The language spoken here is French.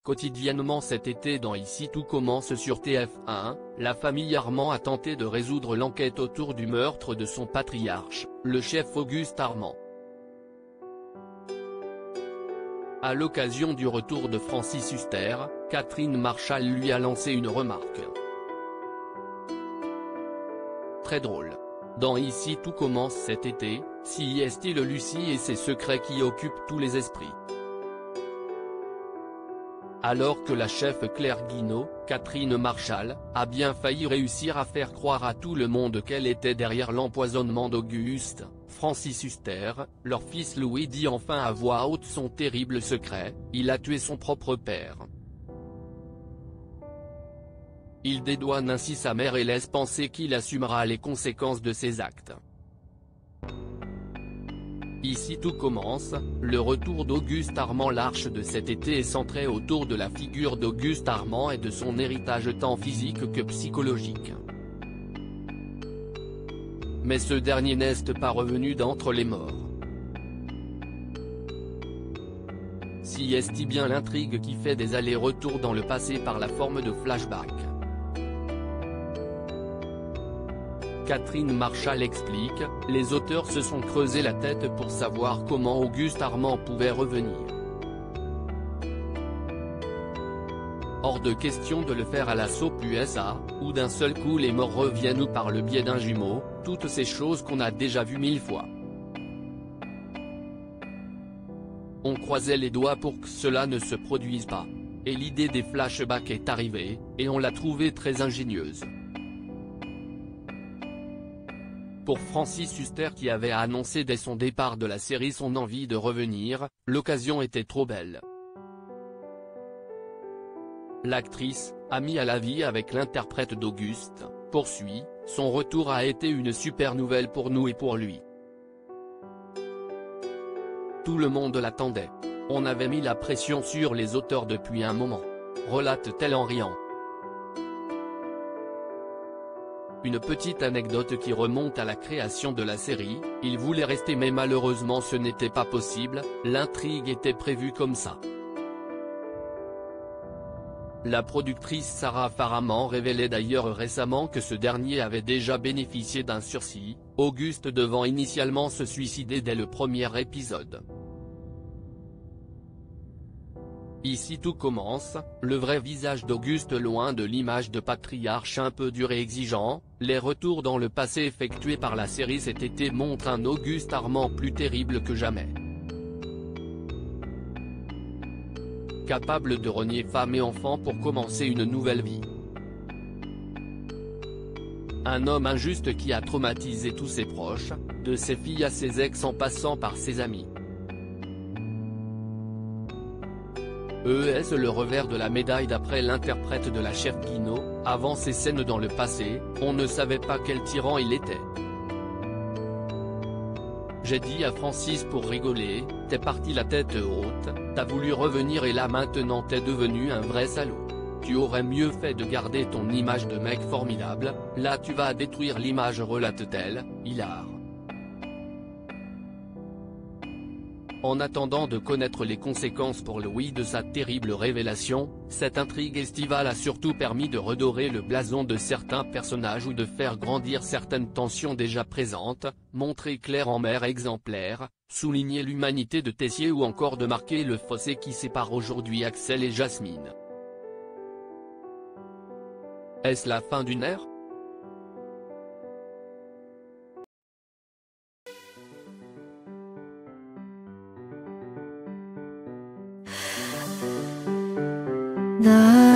Quotidiennement cet été dans Ici tout commence sur TF1, la famille Armand a tenté de résoudre l'enquête autour du meurtre de son patriarche, le chef Auguste Armand. À l'occasion du retour de Francis Huster, Catherine Marchal lui a lancé une remarque. Très drôle. Dans Ici tout commence cet été, si est-il Lucie et ses secrets qui occupent tous les esprits. Alors que la chef Claire Guinaud, Catherine Marchal, a bien failli réussir à faire croire à tout le monde qu'elle était derrière l'empoisonnement d'Auguste, Francis Huster, leur fils Louis dit enfin à voix haute son terrible secret: il a tué son propre père. Il dédouane ainsi sa mère et laisse penser qu'il assumera les conséquences de ses actes. Ici tout commence, le retour d'Auguste Armand. L'arche de cet été est centrée autour de la figure d'Auguste Armand et de son héritage tant physique que psychologique. Mais ce dernier n'est pas revenu d'entre les morts. Si est bien l'intrigue qui fait des allers-retours dans le passé par la forme de flashback. Catherine Marchal explique, les auteurs se sont creusé la tête pour savoir comment Auguste Armand pouvait revenir. Hors de question de le faire à la soap USA, où d'un seul coup les morts reviennent ou par le biais d'un jumeau, toutes ces choses qu'on a déjà vues 1000 fois. On croisait les doigts pour que cela ne se produise pas. Et l'idée des flashbacks est arrivée, et on l'a trouvée très ingénieuse. Pour Francis Huster qui avait annoncé dès son départ de la série son envie de revenir, l'occasion était trop belle. L'actrice, amie à la vie avec l'interprète d'Auguste, poursuit, son retour a été une super nouvelle pour nous et pour lui. Tout le monde l'attendait. On avait mis la pression sur les auteurs depuis un moment. Relate-t-elle en riant. Une petite anecdote qui remonte à la création de la série, il voulait rester mais malheureusement ce n'était pas possible, l'intrigue était prévue comme ça. La productrice Sarah Faraman révélait d'ailleurs récemment que ce dernier avait déjà bénéficié d'un sursis, Auguste devant initialement se suicider dès le premier épisode. Ici tout commence, le vrai visage d'Auguste loin de l'image de patriarche un peu dur et exigeant, les retours dans le passé effectués par la série cet été montrent un Auguste Armand plus terrible que jamais. Capable de renier femme et enfants pour commencer une nouvelle vie. Un homme injuste qui a traumatisé tous ses proches, de ses filles à ses ex en passant par ses amis. Est-ce le revers de la médaille d'après l'interprète de la chef Guinaud, avant ces scènes dans le passé, on ne savait pas quel tyran il était. J'ai dit à Francis pour rigoler, t'es parti la tête haute, t'as voulu revenir et là maintenant t'es devenu un vrai salaud. Tu aurais mieux fait de garder ton image de mec formidable, là tu vas détruire l'image, relate-t-elle, hilar. En attendant de connaître les conséquences pour Louis de sa terrible révélation, cette intrigue estivale a surtout permis de redorer le blason de certains personnages ou de faire grandir certaines tensions déjà présentes, montrer Claire en mère exemplaire, souligner l'humanité de Tessier ou encore de marquer le fossé qui sépare aujourd'hui Axel et Jasmine. Est-ce la fin d'une ère ? 나